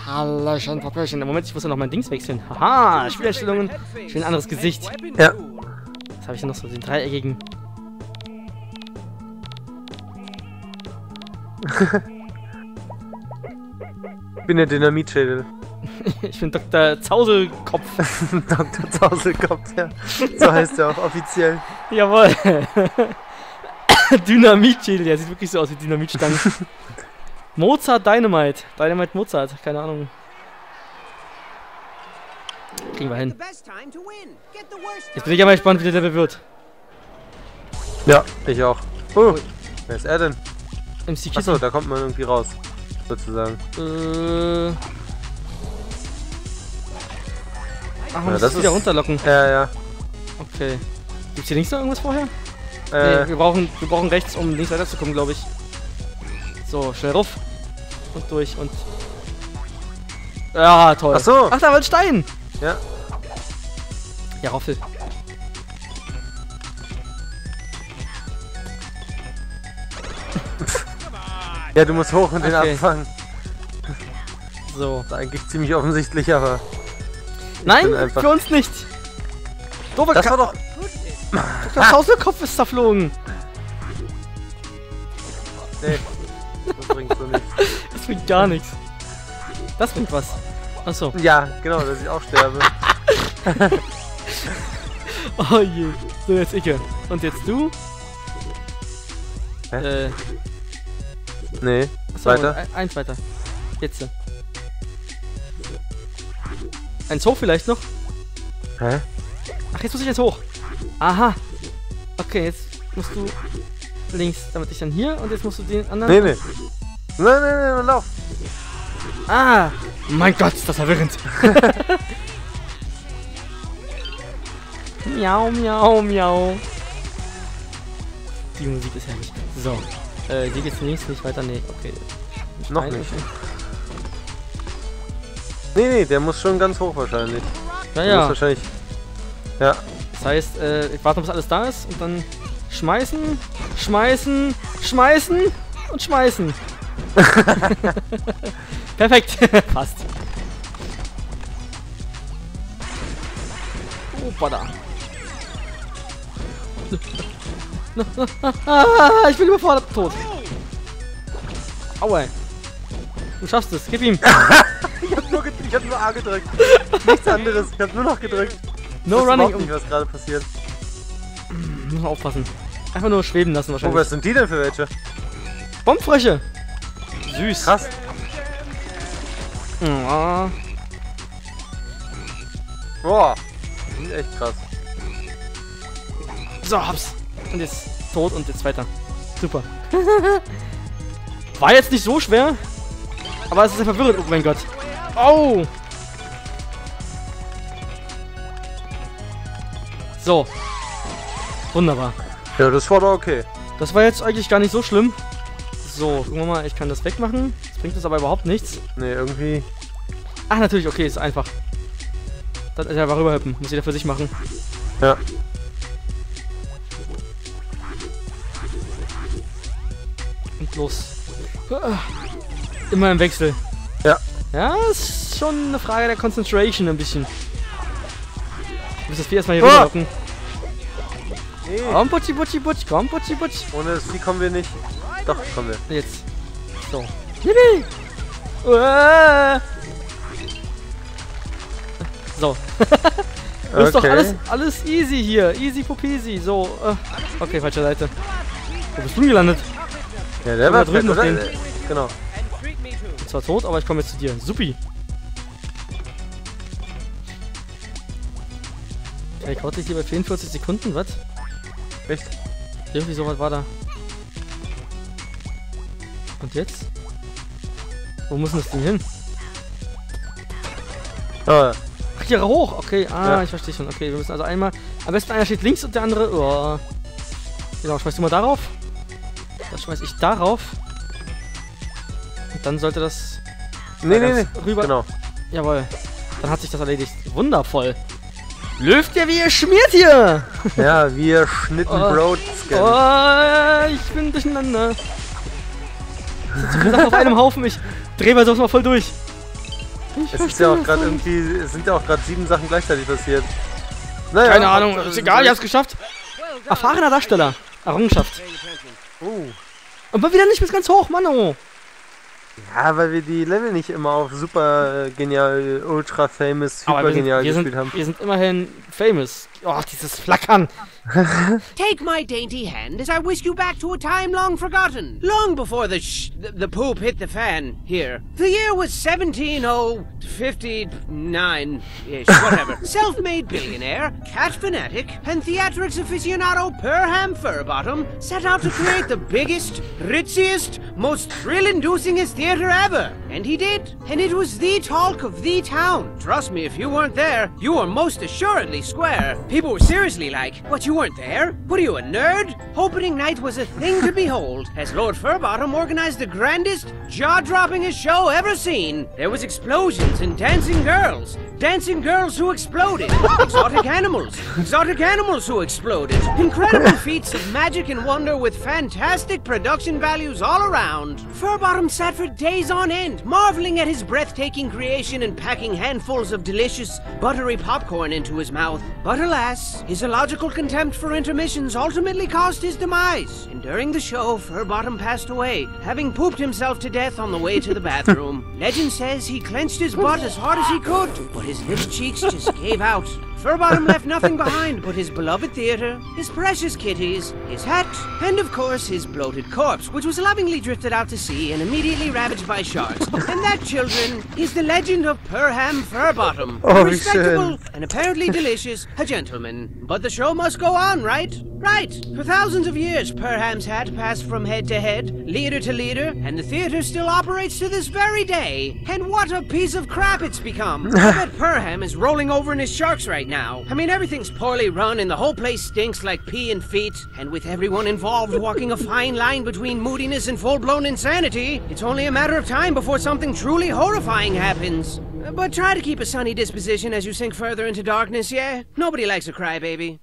Hallöchen, Popöchen. Moment, ich muss ja noch mein Dings wechseln. Haha, Spieleinstellungen. Ich will ein anderes Gesicht. Ja. Was habe ich denn noch so? Den dreieckigen. Ich bin der Dynamitschädel. Ich bin Dr. Zauselkopf. Dr. Zauselkopf, ja. So heißt er auch offiziell. Jawohl. Dynamitschädel, der sieht wirklich so aus wie Dynamitstangen. Mozart Dynamite. Dynamite Mozart, keine Ahnung. Kriegen wir hin. Jetzt bin ich ja mal gespannt, wie der Level wird. Ja, ich auch. Wer ist er denn? MC Kitty. Achso, da kommt man irgendwie raus. Sozusagen. Ach, man muss das wieder runterlocken. Ja. Okay. Gibt's hier links noch irgendwas vorher? Nee, wir brauchen rechts, um links weiterzukommen, glaube ich. So, schnell rauf. Und durch und... Ja, toll. Achso. Ach, da war ein Stein. Ja. Ja, Roffel. Ja, du musst hoch und den abfangen. So. Das ist eigentlich ziemlich offensichtlich, aber... Nein, für uns nicht. Doofe das war doch... Der Zauselkopf ist zerflogen. Nee, das bringt so nichts. Das bringt gar nichts. Das bringt was. Achso. Ja, genau, dass ich auch sterbe. Oh je. So, jetzt Icke. Und jetzt du? Hä? Nee. Achso, Weiter? Eins weiter. Jetzt. Eins hoch vielleicht noch? Hä? Ach, jetzt muss ich jetzt hoch. Aha. Okay, jetzt musst du links, damit ich dann hier und jetzt musst du den anderen... Nee. Nein, lauf. Ah! Mein Gott, ist das verwirrend. Miau, miau, miau. Die Musik ist herrlich. So. Hier geht's links nicht weiter. Nee, okay. Noch nicht. Nee, der muss schon ganz hoch wahrscheinlich. Ja, der muss wahrscheinlich... Ja. Das heißt, ich warte, bis alles da ist und dann schmeißen und schmeißen. Perfekt. Passt. Oh, da. Ich bin überfordert. Tot. Aua. Du schaffst es. Gib ihm. Ich hab nur A gedrückt. Nichts anderes. Ich hab nur noch gedrückt. No running. Ich weiß running. nicht, was gerade passiert. Muss man aufpassen. Einfach nur schweben lassen wahrscheinlich. Oh, was sind die denn für welche? Bombfrösche. Süß. Krass. Oh. Boah. Die sind echt krass. So, hab's. Und jetzt tot und jetzt weiter. Super. War jetzt nicht so schwer. Aber es ist ja verwirrend. Oh mein Gott. Oh. So. Wunderbar. Ja, das war doch okay. Das war jetzt eigentlich gar nicht so schlimm. So, gucken wir mal. Ich kann das wegmachen. Das bringt uns aber überhaupt nichts. Nee, irgendwie... Ach, natürlich. Okay, ist einfach. Dann ist er einfach rüberhüppen. Muss jeder für sich machen. Ja. Und los. Immer im Wechsel. Ja. Ja, ist schon eine Frage der Concentration ein bisschen. Ich muss das Vieh erstmal hier rüberlocken. Nee. Komm, Butchi, Butchi, Butchi, komm, Butchi, Butchi. Ohne das Vieh kommen wir nicht. Doch, kommen wir. Jetzt. So. Yippie! So. Das ist doch alles easy hier. Easy popeasy. So. Okay, falsche Seite. Wo bist du gelandet? Ja, der war drüben noch den. Genau. Ich bin zwar tot, aber ich komme jetzt zu dir. Supi. Rekord liegt hier bei 44 Sekunden, was? Echt? Irgendwie sowas war da. Und jetzt? Wo muss denn das Ding hin? Ah. Ach, hier hoch! Okay, Ja. Ich verstehe schon. Okay, wir müssen also einmal... Am besten einer steht links und der andere... Oh. Genau, schmeißt du mal darauf. Das schmeiß ich darauf. Und dann sollte das... Nee. Rüber. Genau. Jawohl. Dann hat sich das erledigt. Wundervoll. Löft ihr, wie ihr schmiert hier! Ja, wir schnitten Broad scannen. Oh, ich bin durcheinander. Das sind so viele Sachen auf einem Haufen. Ich drehe bei sowas mal voll durch. Es ist ja auch gerade irgendwie, es sind ja auch gerade 7 Sachen gleichzeitig passiert. Naja, keine Ahnung, ist egal, ich hab's geschafft. Erfahrener Darsteller. Errungenschaft. Oh. Und mal wieder nicht bis ganz hoch, Mann, oh. Ja, weil wir die Level nicht immer auf super genial, ultra famous, hyper genial gespielt haben. Wir sind immerhin famous. Oh, dieses Flackern. Take my dainty hand as I whisk you back to a time long forgotten. Long before the poop hit the fan here. The year was 17059-ish, whatever. Self-made billionaire, cat fanatic, and theatrics aficionado Perham Furbottom set out to create the biggest, ritziest, most thrill-inducingest theater ever. And he did. And it was the talk of the town. Trust me, if you weren't there, you were most assuredly square. People were seriously like, what, you weren't there? What are you, a nerd? Opening night was a thing to behold, as Lord Furbottom organized the grandest, jaw-droppingest show ever seen. There was explosions and dancing girls who exploded, exotic animals who exploded, incredible feats of magic and wonder with fantastic production values all around. Furbottom sat for days on end, marveling at his breathtaking creation and packing handfuls of delicious, buttery popcorn into his mouth. But alas, his illogical contempt for intermissions ultimately caused his demise. And during the show, Furbottom passed away, having pooped himself to death on the way to the bathroom. Legend says he clenched his butt as hard as he could, but his little cheeks just gave out. Furbottom left nothing behind but his beloved theater, his precious kitties, his hat, and of course his bloated corpse, which was lovingly drifted out to sea and immediately ravaged by sharks. And that, children, is the legend of Perham Furbottom. Oh, Respectable and apparently delicious, a gentleman. But the show must go on, right? Right. For thousands of years, Perham's hat passed from head to head, leader to leader, and the theater still operates to this very day. And what a piece of crap it's become. I bet Perham is rolling over in his sharks right now. I mean, everything's poorly run and the whole place stinks like pee and feet. And with everyone involved walking a fine line between moodiness and full-blown insanity, it's only a matter of time before something truly horrifying happens. But try to keep a sunny disposition as you sink further into darkness, yeah? Nobody likes a crybaby.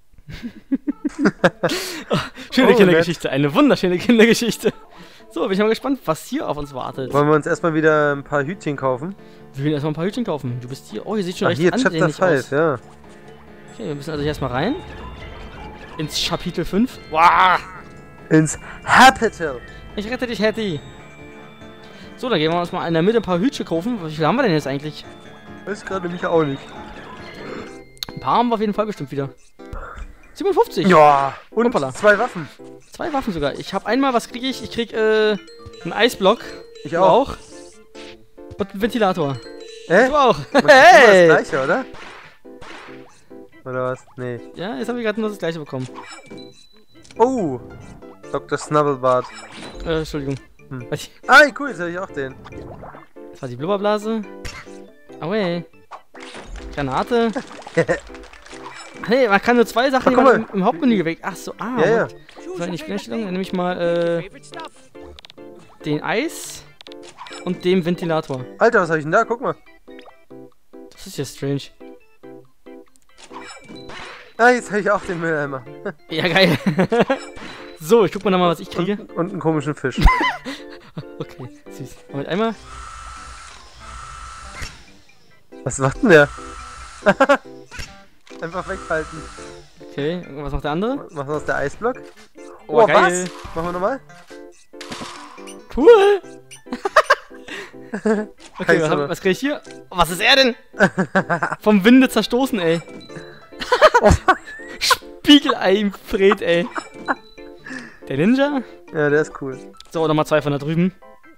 Schöne Kindergeschichte, eine wunderschöne Kindergeschichte. So, bin ich mal gespannt, was hier auf uns wartet. Wollen wir uns erstmal wieder ein paar Hütchen kaufen? Wir werden erstmal ein paar Hütchen kaufen. Du bist hier. Oh, hier sieht schon recht hier, Chapter ansehnlich 5, aus. ja. Okay, wir müssen also hier erstmal rein. Ins Kapitel 5. Wow. Ins Hapital. Ich rette dich, Hattie. So, dann gehen wir uns mal in der Mitte ein paar Hütchen kaufen. Wie viel haben wir denn jetzt eigentlich? Weiß gerade mich auch nicht. Ein paar haben wir auf jeden Fall bestimmt wieder. 57. Ja, und Hoppala. 2 Waffen. 2 Waffen sogar. Ich habe einmal, was kriege ich? Ich krieg einen Eisblock. Ich Du auch. Und einen Ventilator. Hä? Du auch. Hey! Das gleiche, oder? Oder was? Nee. Ja, jetzt habe ich gerade nur das gleiche bekommen. Oh! Dr. Snubblebart. Entschuldigung. Ah, cool, jetzt habe ich auch den. Das war die Blubberblase. Aue. Granate. Ach nee, man kann nur 2 Sachen im Hauptmenü gewählt. Ach so, Ja. So, in die Spieleinstellung, dann nehme ich mal den Eis und den Ventilator. Alter, was habe ich denn da? Guck mal. Das ist ja strange. Ah, jetzt habe ich auch den Mülleimer. Ja, geil. So, ich guck mal nochmal, was ich kriege. Und einen komischen Fisch. Okay, süß. Moment, einmal. Was macht denn der? Einfach weghalten. Okay, und was macht der andere? Machen wir aus der Eisblock? Oh, geil. Was? Machen wir nochmal? Cool. Okay, was krieg ich hier? Oh, was ist er denn? Vom Winde zerstoßen, ey. Spiegelei Fred, ey. Der Ninja? Ja, der ist cool. So, nochmal 2 von da drüben.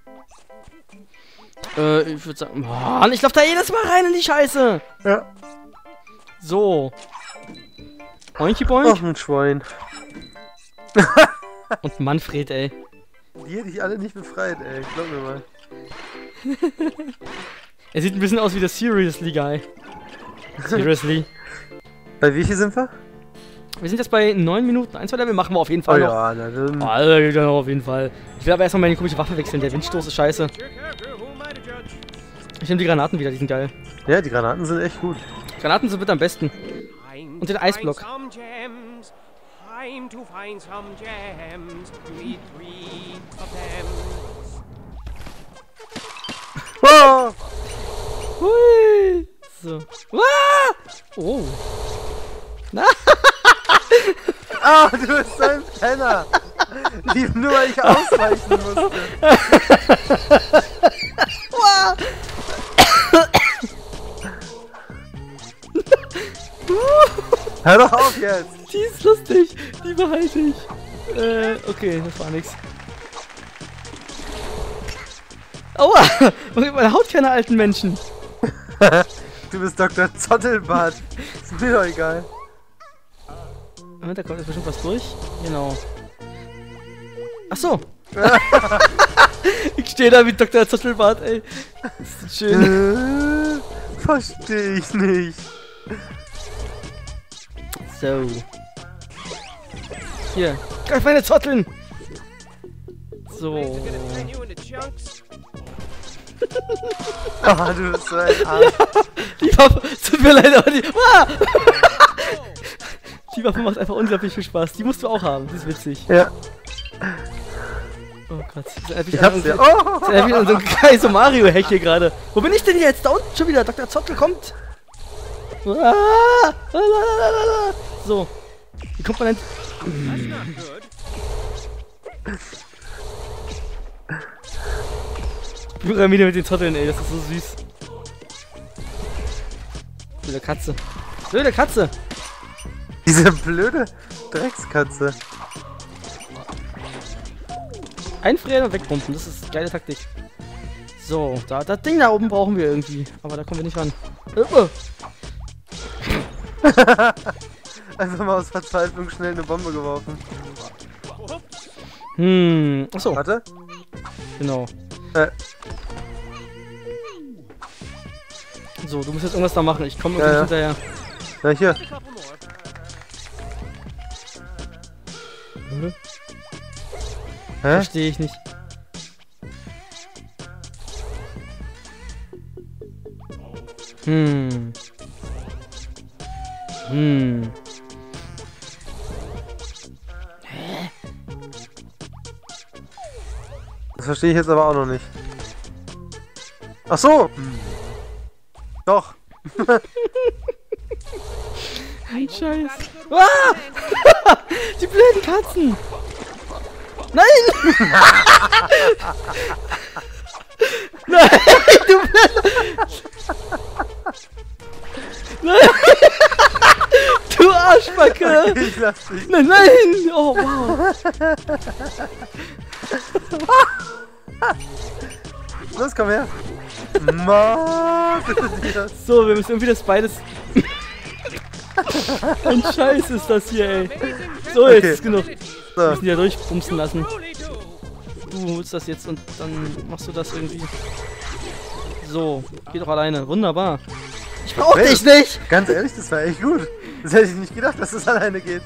Ich würde sagen... Mann, ich lauf da jedes Mal rein in die Scheiße. Ja. So. Oinky Boink. Ach, ein Schwein. Und Manfred, ey. Die hätte ich alle nicht befreit, ey. Glaub mir mal. Er sieht ein bisschen aus wie der Seriously Guy. Seriously. Bei wie viel sind wir? Wir sind jetzt bei 9 Minuten. 1, 2 Level machen wir auf jeden Fall noch. Ja, na dann. Alter, geht ja noch auf jeden Fall. Ich will aber erstmal meine komische Waffe wechseln. Der Windstoß ist scheiße. Ich nehme die Granaten wieder, die sind geil. Ja, die Granaten sind echt gut. Granaten sind mit am besten. Und den Eisblock. Oh! Hui. So. Ah! Oh. Na? Ah, du bist so ein Penner. Lieb, nur weil ich ausweichen musste. Hör doch auf jetzt. Die ist lustig. Die behalte ich. Okay, das war nix. Aua! Man haut keine alten Menschen. Du bist Dr. Zottelbart. Ist mir doch egal. Moment, da kommt jetzt bestimmt was durch. Genau. Ach so. Ich stehe da wie Dr. Zottelbart, ey. Das ist schön. Verstehe ich nicht. So. Hier. Greif meine Zotteln! So. Oh, du bist so ein Arsch. Ja, die Waffe. Tut mir leid, aber die. Ah! Die Waffe macht einfach unglaublich viel Spaß. Die musst du auch haben. Die ist witzig. Ja. Oh Gott. Ich hab's ja. Oh! Das ist wie so ein Kaiser Mario-Hack hier gerade. Wo bin ich denn jetzt? Da unten schon wieder. Dr. Zottel kommt. Ah! So. Wie kommt man denn? Pyramide mit den Zotteln, ey. Das ist so süß. Blöde Katze. Blöde Katze. Diese blöde Dreckskatze. Einfrieren und wegpumpen. Das ist geile Taktik. So, das Ding da oben brauchen wir irgendwie. Aber da kommen wir nicht ran. Einfach mal aus Verzweiflung schnell eine Bombe geworfen. Achso. Warte. Genau. So, du musst jetzt irgendwas da machen. Ich komme irgendwie hinterher. Na hier. Hä? Verstehe ich nicht. Das verstehe ich jetzt aber auch noch nicht. Ach so! Doch! Ein Scheiß. Ah! Die blöden Katzen! Nein! Nein! Du Nein! Du Arschbacke! Ich lass dich. Nein, nein! Oh, wow! Los, komm her! Mann! So, wir müssen irgendwie das beides... Ein Scheiß ist das hier, ey. So, jetzt ist genug. Wir müssen die ja durchbumsen lassen. Du holst das jetzt und dann machst du das irgendwie. So, geht doch alleine. Wunderbar. Ich brauch dich nicht! Ganz ehrlich, das war echt gut. Das hätte ich nicht gedacht, dass das alleine geht.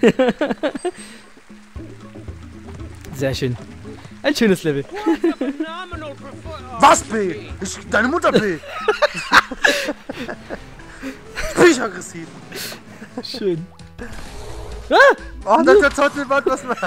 Sehr schön. Ein schönes Level. Was, B? Deine Mutter, B! Bin ich aggressiv. Schön. Ah! Oh, Dr. Zottelbart, was man...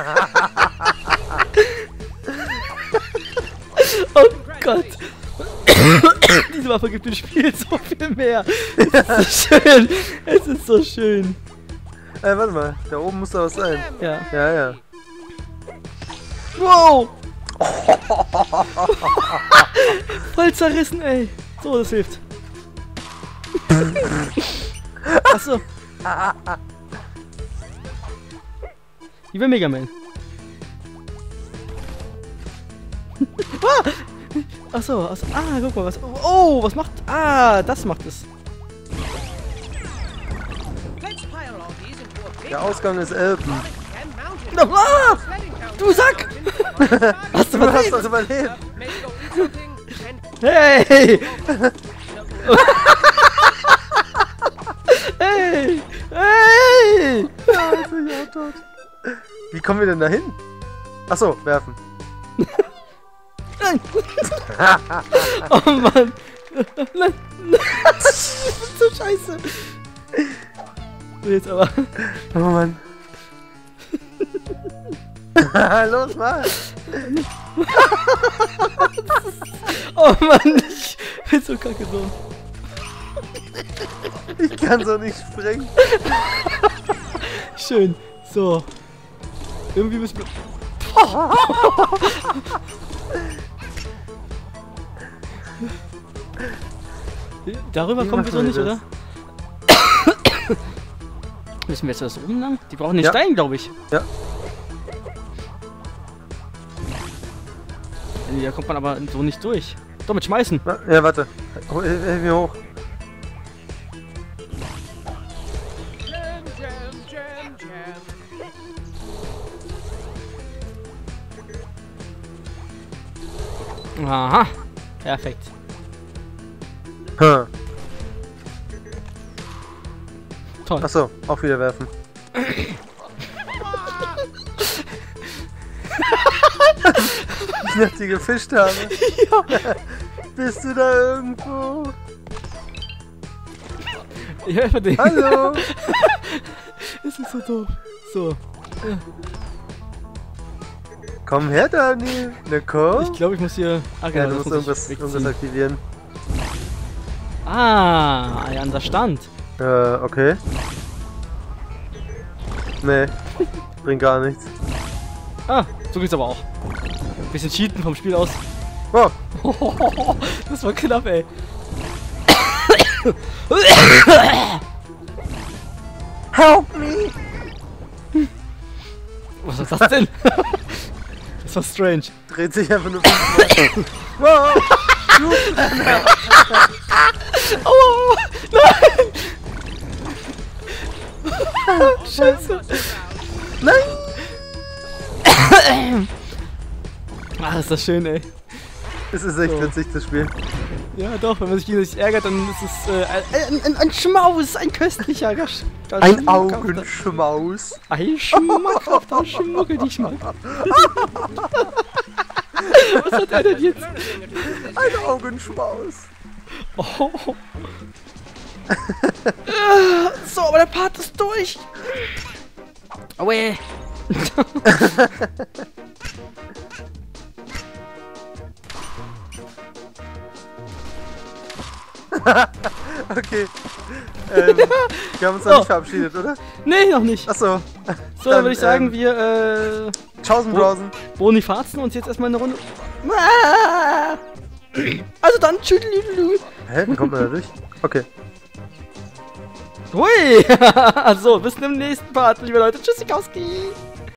Oh Gott. Diese Waffe gibt dem Spiel so viel mehr. Es ist so schön. Es ist so schön. Warte mal. Da oben muss da was sein. Ja. Ja, ja. Wow. Voll zerrissen, ey. So, das hilft. Achso. Wie bei Mega Man. Ah! Achso, achso. Ah, guck mal, was. Oh, was macht. Ah, das macht es. Der Ausgang ist Elben. Ah! Du Sack! Hast du Du hast überlebt? doch überlebt. Hey! Hey! Hey! Ja, ich bin ja tot. Wie kommen wir denn da hin? Achso, werfen. Nein! Oh Mann! Nein! Das ist so scheiße! So, jetzt aber. Oh Mann. Los, mal! Oh Mann, ich bin so kacke so. Ich kann so nicht springen. Schön. So. Irgendwie müssen wir... Darüber kommen wir so nicht, oder? Müssen wir jetzt das oben lang? Die brauchen den Stein, glaube ich. Ja. Da kommt man aber so nicht durch. Doch, mit schmeißen. Ja, warte. Hilf mir hoch. Aha. Perfekt. Hm. Toll. Achso, auch wieder werfen. Ich nach dir gefischt habe. Ja. Bist du da irgendwo? Ich helfe dir. Hallo! Es ist so doof. So. Ja. Komm her, Daniel. Na komm. Ich glaube, ich muss hier... Ah, genau, Ja, du musst irgendwas aktivieren. Ah, ja, da stand. Okay. Nee, bringt gar nichts. Ah, so geht's aber auch. Bisschen cheaten vom Spiel aus. Wow. Das war knapp, ey. Help me! Was ist das denn? Das war strange. Dreht sich einfach nur 5 Mal. Wow! Oh, nein! Scheiße! Nein! Ach, ist das schön, ey. Es ist echt witzig, das Spiel. Ja, doch, wenn man sich nicht ärgert, dann ist es ein Schmaus, ein köstlicher Ein Augenschmaus. Ein schmackhafter Schmuggeldischmack. Was hat er denn jetzt? Ein Augenschmaus. Oh. So, aber der Part ist durch. Aue. Okay. Wir haben uns noch nicht verabschiedet, oder? Nee, noch nicht. Achso. So, dann würde ich sagen, wir Tschaußen. Bonifazen uns jetzt erstmal eine Runde. Also dann, tschüdelüdelü. Hä? Wie kommt man da durch? Okay. Hui! So, bis zum nächsten Part, liebe Leute. Tschüssikowski!